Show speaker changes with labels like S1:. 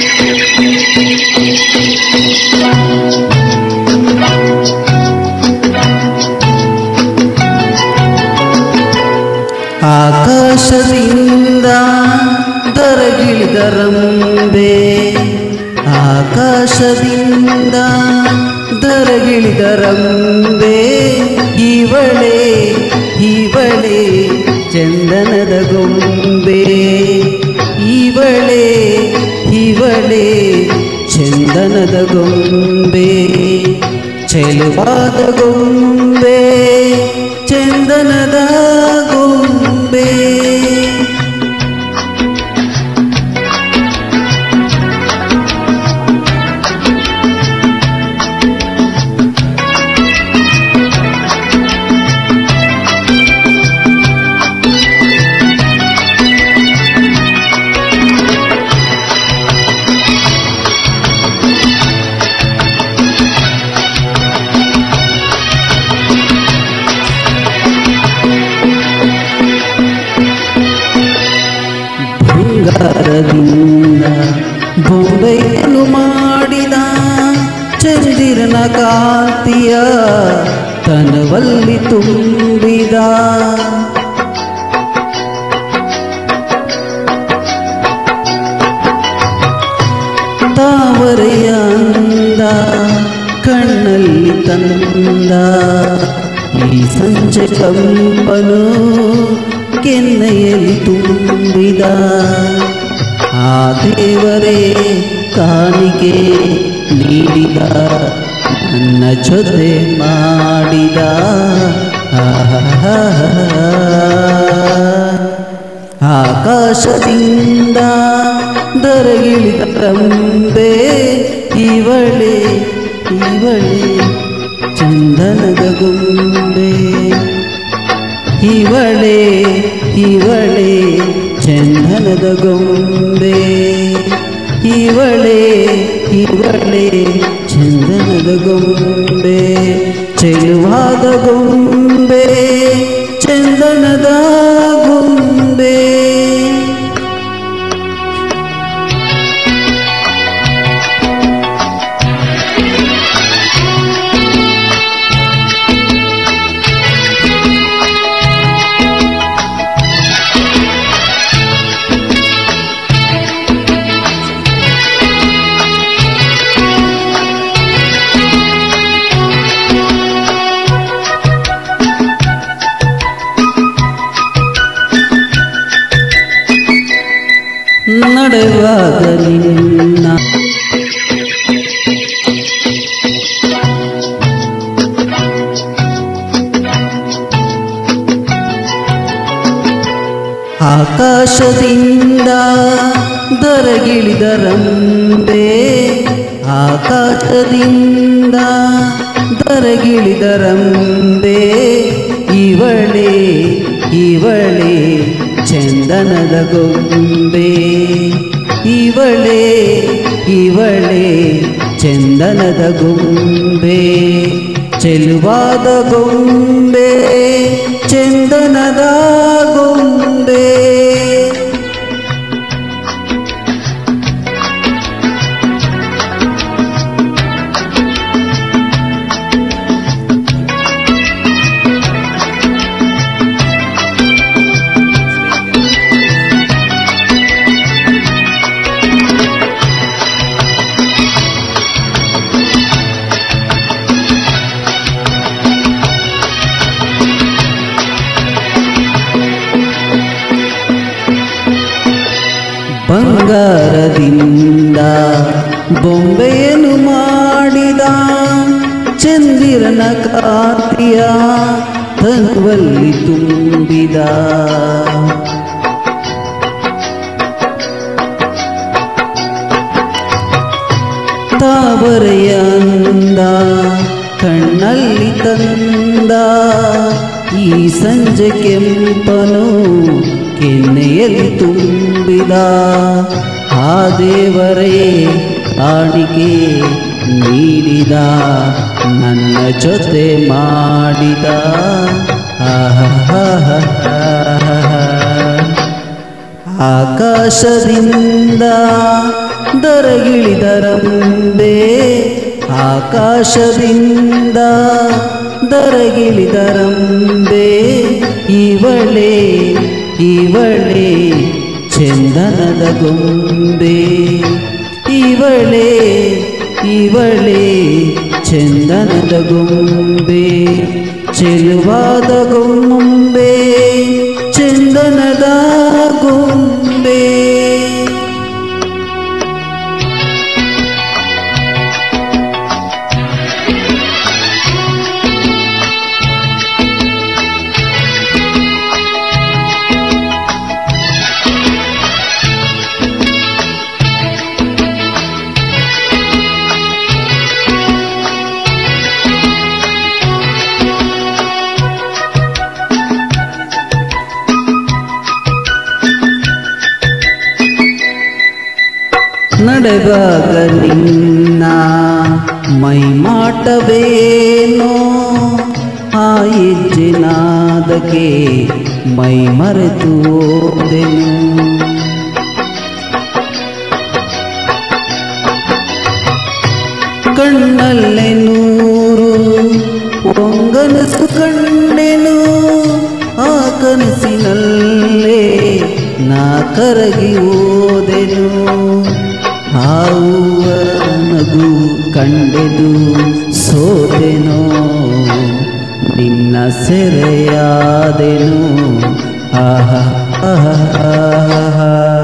S1: ಆಕಾಶದಿಂದ ದರಗಿಳಿದರಂಬೆ, ಆಕಾಶದಿಂದ ದರಗಿಳಿದರಂಬೆ, ಇವಳೆ ಇವಳೆ ಚಂದನದ ಗೊಂಬೆ, ಇವಳೆ ಇವಳೆ ಚಂದನದ ಗೊಂಬೆ, ಚೆಲುವಾದ ಗೊಂಬೆ ಚಂದನದ ಗೊಂಬೆ. ಬಂಗಾರದಿಂದ ಬೊಂಬೆಯನ್ನು ಮಾಡಿದ, ಚಂದಿರನ ಕಾಂತಿಯ ತನವಲ್ಲಿ ತುಂಬಿದ, ತಾವರೆಯ ಅಂದ ಕಣ್ಣಲ್ಲಿ ತಂದ, ಈ ಸಂಜೆ ಕಂಪನು ಕೆನ್ನೆಯಲ್ಲಿ ತುಂಬಿದ, ಆ ದೇವರೇ ಕಾಣಿಕೆ ನೀಡಿದ, ನನ್ನ ಜೊತೆ ಮಾಡಿದ. ಆಕಾಶದಿಂದ ದರಗಿಳಿದ ರಂಬೆ, ಇವಳೆ ಇವಳೆ ಚಂದನದ ಗೊಂಬೆ, ಇವಳೆ ಇವಳೆ ಚಂದನದ ಗೊಂಬೆ, ಇವಳೆ ಇವಳೆ ಚಂದನದ ಗೊಂಬೆ, ಚೆಲುವಾದ ಗೊಂಬೆ ಚಂದನದ ಗೊಂಬೆ. ನಡೆವಾಗ ನಿನ್ನ ಆಕಾಶದಿಂದ ದರಗಿಳಿದ ರಂಬೆ, ಆಕಾಶದಿಂದ ದರಗಿಳಿದ ರಂಬೆ, ಇವಳೆ ಇವಳೆ ಚಂದನದ ಗೊಂಬೆ, ಇವಳೆ ಇವಳೆ ಚಂದನದ ಗೊಂಬೆ, ಚೆಲುವಾದ ಗೊಂಬೆ ಚಂದನದ ಗೊಂಬೆ. ಬಂಗಾರದಿಂದ ಬೊಂಬೆಯನ್ನು ಮಾಡಿದ, ಚಂದಿರನ ಕಾಂತಿಯ ತನುವಲ್ಲಿ ತುಂಬಿದ, ತಾವರೆಯ ಅಂದ ಕಣ್ಣಲ್ಲಿ ತಂದ, ಈ ಸಂಜೆ ಕೆಂಪನು ಕೆನ್ನೆಯಲ್ಲಿ ತುಂಬಿದ, ಆ ದೇವರೇ ಕಾಣಿಕೆ ನೀಡಿದ, ನನ್ನ ಜೊತೆ ಮಾಡಿದ. ಆಕಾಶದಿಂದ ದರಗಿಳಿದರಂಬೆ ಆಕಾಶದಿಂದ ದರಗಿಳಿದರಂಬೆ ಇವಳೇ ಇವಳೇ ಚಂದನದ ಗೊಂಬೆ ಇವಳೇ ಇವಳೇ ಚಂದನದ ಗೊಂಬೆ ಚೆಲುವಾದ ಗೊಂಬೆ ಚಂದನದ ಗೊಂಬೆ ನಡೆವಾಗ ನಿನ್ನ ಮೈಮಾಟವೇನೋ ಆ ಹೆಜ್ಜೆನಾದಕ್ಕೆ ಮೈ ಮರೆತು ಹೋದೆನು ಕಣ್ಣಲ್ಲೇ ನೂರು ಒಂಗನಸು ಕಂಡೆನು ಆ ಕನಸಿನಲ್ಲೇ ನಾ ಕರಗಿ ಹೋದೆನು ಆವುವ ನಗು ಕಂಡೆದು ಸೋತೆನೋ ನಿನ್ನ ಸೆರೆಯಾದೆನು ಆಹಾ ಆಹಾ ಆಹಾ